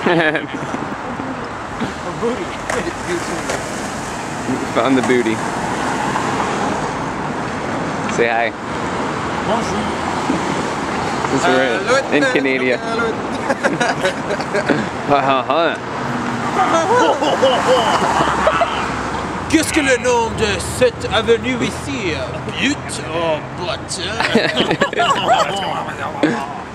Booty. Found the booty. Say hi. Bonjour. We're in Canada. Qu'est-ce que le nom de cette avenue ici? Butte? Oh, botte.